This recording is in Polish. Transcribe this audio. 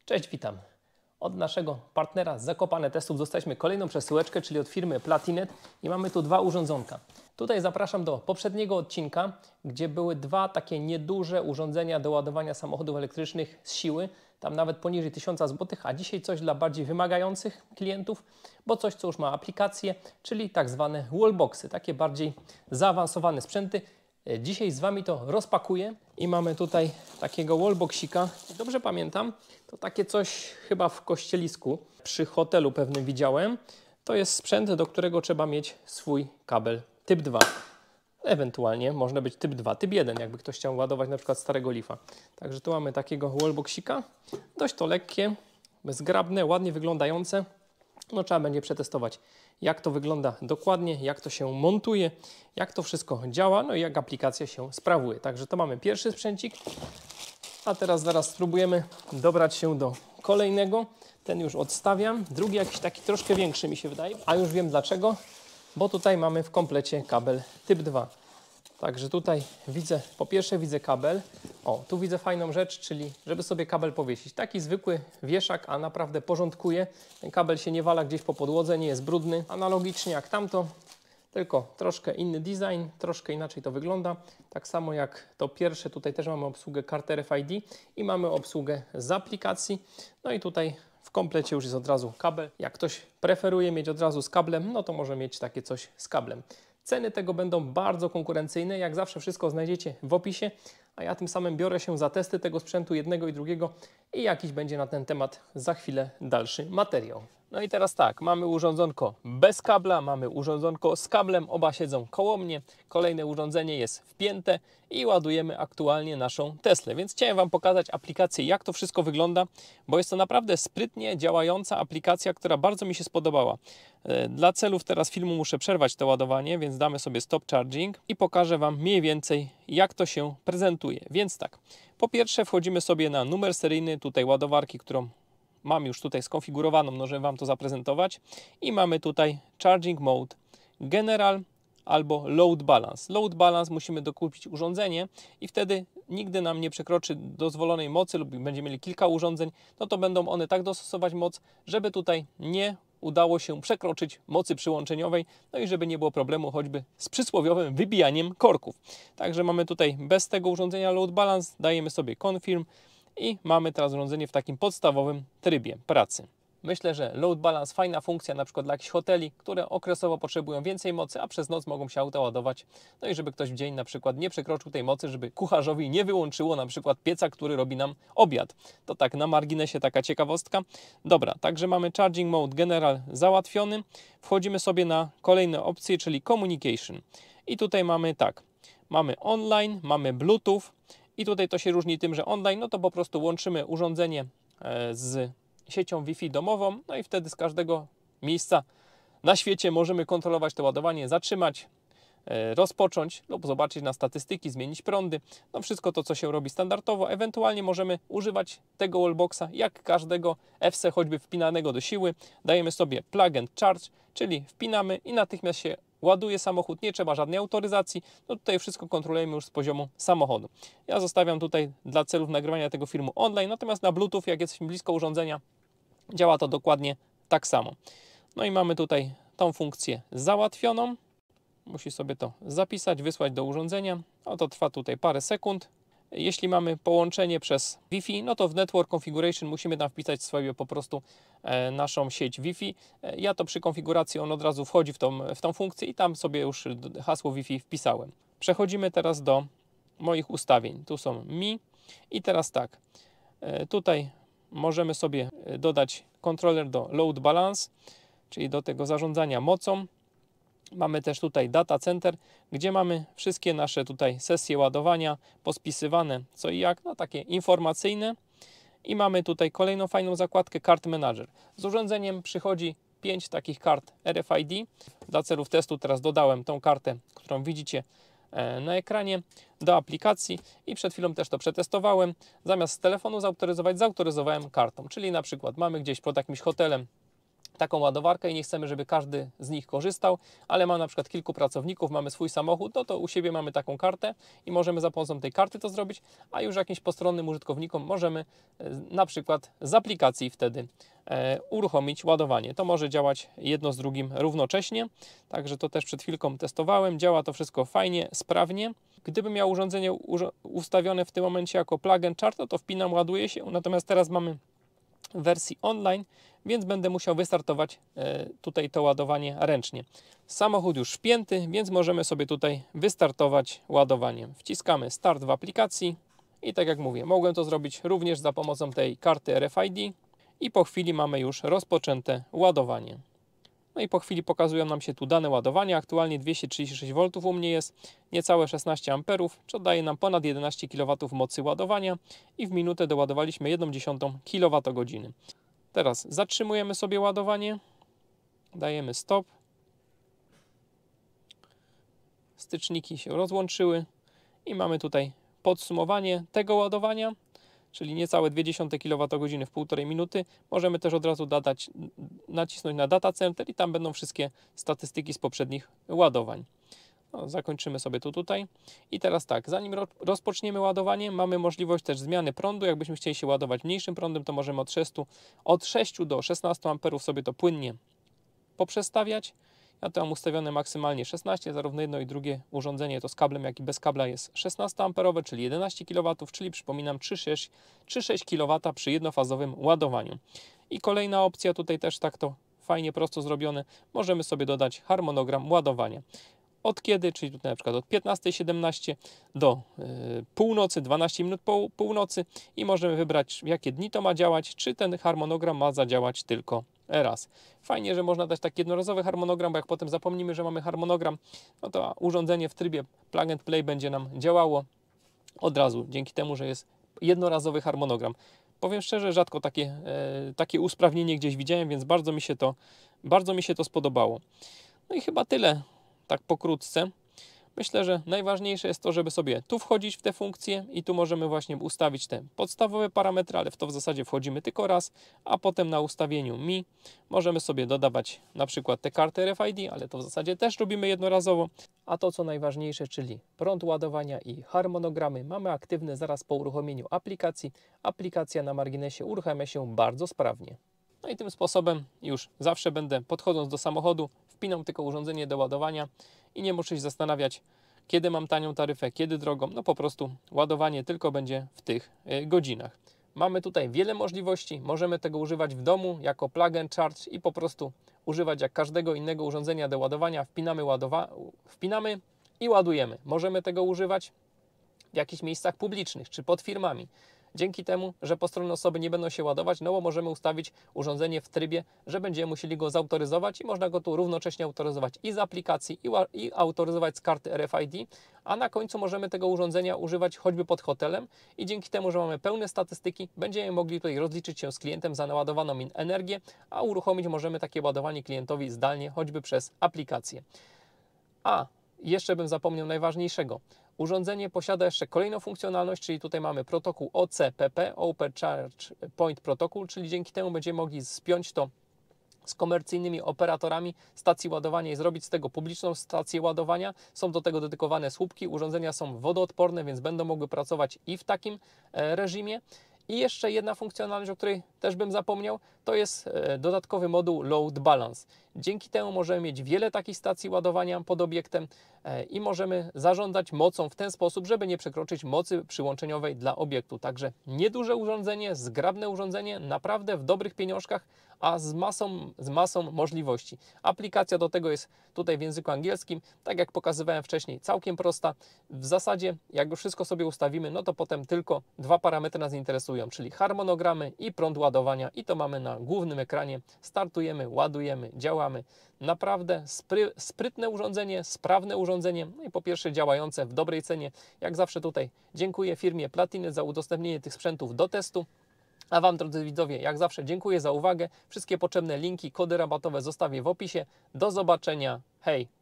Cześć, witam. Od naszego partnera z Zakopane Testów dostaliśmy kolejną przesyłeczkę, czyli od firmy Platinet i mamy tu dwa urządzonka. Tutaj zapraszam do poprzedniego odcinka, gdzie były dwa takie nieduże urządzenia do ładowania samochodów elektrycznych z siły, tam nawet poniżej 1000 zł, a dzisiaj coś dla bardziej wymagających klientów, bo coś, co już ma aplikację, czyli tak zwane wallboxy, takie bardziej zaawansowane sprzęty. Dzisiaj z Wami to rozpakuję i mamy tutaj takiego wallboxika. Dobrze pamiętam, to takie coś chyba w Kościelisku przy hotelu pewnym widziałem. To jest sprzęt, do którego trzeba mieć swój kabel typ 2. Ewentualnie można być typ 2, typ 1, jakby ktoś chciał ładować na przykład starego Leafa. Także tu mamy takiego wallboxika. Dość to lekkie, zgrabne, ładnie wyglądające. No trzeba będzie przetestować, jak to wygląda dokładnie, jak to się montuje, jak to wszystko działa, no i jak aplikacja się sprawuje. Także to mamy pierwszy sprzęcik, a teraz zaraz spróbujemy dobrać się do kolejnego. Ten już odstawiam. Drugi jakiś taki troszkę większy mi się wydaje, a już wiem dlaczego, bo tutaj mamy w komplecie kabel typ 2. Także tutaj widzę, po pierwsze widzę kabel. O, tu widzę fajną rzecz, czyli żeby sobie kabel powiesić. Taki zwykły wieszak, a naprawdę porządkuje. Ten kabel się nie wala gdzieś po podłodze, nie jest brudny. Analogicznie jak tamto, tylko troszkę inny design, troszkę inaczej to wygląda. Tak samo jak to pierwsze, tutaj też mamy obsługę kart RFID i mamy obsługę z aplikacji. No i tutaj w komplecie już jest od razu kabel. Jak ktoś preferuje mieć od razu z kablem, no to może mieć takie coś z kablem. Ceny tego będą bardzo konkurencyjne. Jak zawsze wszystko znajdziecie w opisie, a ja tym samym biorę się za testy tego sprzętu jednego i drugiego i jakiś będzie na ten temat za chwilę dalszy materiał. No i teraz tak, mamy urządzonko bez kabla, mamy urządzonko z kablem, oba siedzą koło mnie. Kolejne urządzenie jest wpięte i ładujemy aktualnie naszą Teslę. Więc chciałem Wam pokazać aplikację, jak to wszystko wygląda, bo jest to naprawdę sprytnie działająca aplikacja, która bardzo mi się spodobała. Dla celów teraz filmu muszę przerwać to ładowanie, więc damy sobie stop charging i pokażę Wam mniej więcej, jak to się prezentuje. Więc tak, po pierwsze wchodzimy sobie na numer seryjny tutaj ładowarki, którą mam już tutaj skonfigurowaną, no żeby Wam to zaprezentować. I mamy tutaj Charging Mode, General albo Load Balance. Load Balance musimy dokupić urządzenie i wtedy nigdy nam nie przekroczy dozwolonej mocy lub będziemy mieli kilka urządzeń, no to będą one tak dostosować moc, żeby tutaj nie udało się przekroczyć mocy przyłączeniowej, no i żeby nie było problemu choćby z przysłowiowym wybijaniem korków. Także mamy tutaj bez tego urządzenia Load Balance, dajemy sobie Confirm i mamy teraz urządzenie w takim podstawowym trybie pracy. Myślę, że Load Balance fajna funkcja na przykład dla jakichś hoteli, które okresowo potrzebują więcej mocy, a przez noc mogą się auta ładować. No i żeby ktoś w dzień na przykład nie przekroczył tej mocy, żeby kucharzowi nie wyłączyło na przykład pieca, który robi nam obiad. To tak na marginesie taka ciekawostka. Dobra, także mamy Charging Mode General załatwiony. Wchodzimy sobie na kolejne opcje, czyli Communication. I tutaj mamy tak, mamy online, mamy Bluetooth. I tutaj to się różni tym, że online, no to po prostu łączymy urządzenie z siecią Wi-Fi domową, no i wtedy z każdego miejsca na świecie możemy kontrolować to ładowanie, zatrzymać, rozpocząć lub zobaczyć na statystyki, zmienić prądy, no wszystko to, co się robi standardowo. Ewentualnie możemy używać tego wallboxa jak każdego FC, choćby wpinanego do siły. Dajemy sobie plug and charge, czyli wpinamy i natychmiast się ładuje samochód, nie trzeba żadnej autoryzacji. No tutaj wszystko kontrolujemy już z poziomu samochodu. Ja zostawiam tutaj dla celów nagrywania tego filmu online, natomiast na Bluetooth, jak jesteśmy blisko urządzenia, działa to dokładnie tak samo. No i mamy tutaj tą funkcję załatwioną. Musi sobie to zapisać, wysłać do urządzenia. No to trwa tutaj parę sekund. Jeśli mamy połączenie przez Wi-Fi, no to w Network Configuration musimy tam wpisać sobie po prostu naszą sieć Wi-Fi. Ja to przy konfiguracji on od razu wchodzi w tą funkcję i tam sobie już hasło Wi-Fi wpisałem. Przechodzimy teraz do moich ustawień. Tu są Mi i teraz tak, tutaj możemy sobie dodać kontroler do Load Balance, czyli do tego zarządzania mocą. Mamy też tutaj Data Center, gdzie mamy wszystkie nasze tutaj sesje ładowania pospisywane co i jak, no takie informacyjne. I mamy tutaj kolejną fajną zakładkę Card Manager. Z urządzeniem przychodzi 5 takich kart RFID. Dla celów testu teraz dodałem tą kartę, którą widzicie na ekranie, do aplikacji i przed chwilą też to przetestowałem. Zamiast z telefonu zautoryzować, zautoryzowałem kartą. Czyli na przykład mamy gdzieś pod jakimś hotelem taką ładowarkę i nie chcemy, żeby każdy z nich korzystał, ale ma na przykład kilku pracowników, mamy swój samochód, no to u siebie mamy taką kartę i możemy za pomocą tej karty to zrobić, a już jakimś postronnym użytkownikom możemy na przykład z aplikacji wtedy uruchomić ładowanie. To może działać jedno z drugim równocześnie, także to też przed chwilką testowałem, działa to wszystko fajnie, sprawnie. Gdybym miał urządzenie ustawione w tym momencie jako plug and charge, to wpinam, ładuje się, natomiast teraz mamy w wersji online, więc będę musiał wystartować tutaj to ładowanie ręcznie. Samochód już wpięty, więc możemy sobie tutaj wystartować ładowaniem. Wciskamy start w aplikacji i tak jak mówię, mogłem to zrobić również za pomocą tej karty RFID i po chwili mamy już rozpoczęte ładowanie. No i po chwili pokazują nam się tu dane ładowania. Aktualnie 236 V u mnie jest, niecałe 16 A, co daje nam ponad 11 kW mocy ładowania i w minutę doładowaliśmy 1,1 kWh. Teraz zatrzymujemy sobie ładowanie, dajemy stop. Styczniki się rozłączyły i mamy tutaj podsumowanie tego ładowania, czyli niecałe 0,2 kWh w 1,5 minuty. Możemy też od razu nacisnąć na Data Center i tam będą wszystkie statystyki z poprzednich ładowań. No, zakończymy sobie to tutaj. I teraz tak, zanim rozpoczniemy ładowanie, mamy możliwość też zmiany prądu. Jakbyśmy chcieli się ładować mniejszym prądem, to możemy od 6 do 16 A sobie to płynnie poprzestawiać. Ja to mam ustawione maksymalnie 16, zarówno jedno i drugie urządzenie to z kablem, jak i bez kabla jest 16 A, czyli 11 kW, czyli przypominam 3,6 kW przy jednofazowym ładowaniu. I kolejna opcja, tutaj też tak to fajnie prosto zrobione, możemy sobie dodać harmonogram ładowania. Od kiedy, czyli tutaj na przykład od 15:17 do północy, 12 minut po północy i możemy wybrać, jakie dni to ma działać, czy ten harmonogram ma zadziałać tylko raz. Fajnie, że można dać taki jednorazowy harmonogram, bo jak potem zapomnimy, że mamy harmonogram, no to urządzenie w trybie plug and play będzie nam działało od razu, dzięki temu, że jest jednorazowy harmonogram. Powiem szczerze, rzadko takie usprawnienie gdzieś widziałem, więc bardzo mi się to spodobało. No i chyba tyle, tak pokrótce. Myślę, że najważniejsze jest to, żeby sobie tu wchodzić w te funkcje i tu możemy właśnie ustawić te podstawowe parametry, ale w to w zasadzie wchodzimy tylko raz, a potem na ustawieniu Mi możemy sobie dodawać na przykład te karty RFID, ale to w zasadzie też robimy jednorazowo. A to co najważniejsze, czyli prąd ładowania i harmonogramy mamy aktywne zaraz po uruchomieniu aplikacji. Aplikacja na marginesie uruchamia się bardzo sprawnie. No i tym sposobem już zawsze będę, podchodząc do samochodu, wpinam tylko urządzenie do ładowania i nie muszę się zastanawiać, kiedy mam tanią taryfę, kiedy drogą. No po prostu ładowanie tylko będzie w tych godzinach. Mamy tutaj wiele możliwości. Możemy tego używać w domu jako plug and charge i po prostu używać jak każdego innego urządzenia do ładowania. Wpinamy i ładujemy. Możemy tego używać w jakichś miejscach publicznych czy pod firmami. Dzięki temu, że postronne osoby nie będą się ładować, no bo możemy ustawić urządzenie w trybie, że będziemy musieli go zautoryzować i można go tu równocześnie autoryzować i z aplikacji i autoryzować z karty RFID, a na końcu możemy tego urządzenia używać choćby pod hotelem i dzięki temu, że mamy pełne statystyki, będziemy mogli tutaj rozliczyć się z klientem za naładowaną energię, a uruchomić możemy takie ładowanie klientowi zdalnie, choćby przez aplikację. A jeszcze bym zapomniał najważniejszego. Urządzenie posiada jeszcze kolejną funkcjonalność, czyli tutaj mamy protokół OCPP, Open Charge Point Protocol, czyli dzięki temu będziemy mogli spiąć to z komercyjnymi operatorami stacji ładowania i zrobić z tego publiczną stację ładowania. Są do tego dedykowane słupki, urządzenia są wodoodporne, więc będą mogły pracować i w takim reżimie. I jeszcze jedna funkcjonalność, o której też bym zapomniał, to jest dodatkowy moduł Load Balance. Dzięki temu możemy mieć wiele takich stacji ładowania pod obiektem i możemy zarządzać mocą w ten sposób, żeby nie przekroczyć mocy przyłączeniowej dla obiektu. Także nieduże urządzenie, zgrabne urządzenie, naprawdę w dobrych pieniążkach, a z masą możliwości. Aplikacja do tego jest tutaj w języku angielskim, tak jak pokazywałem wcześniej, całkiem prosta. W zasadzie, jak już wszystko sobie ustawimy, no to potem tylko dwa parametry nas interesują, czyli harmonogramy i prąd ładowania i to mamy na głównym ekranie. Startujemy, ładujemy, działamy. Naprawdę sprytne urządzenie, sprawne urządzenie, no i po pierwsze działające w dobrej cenie. Jak zawsze tutaj dziękuję firmie Platinet za udostępnienie tych sprzętów do testu. A Wam, drodzy widzowie, jak zawsze dziękuję za uwagę. Wszystkie potrzebne linki, kody rabatowe zostawię w opisie. Do zobaczenia. Hej!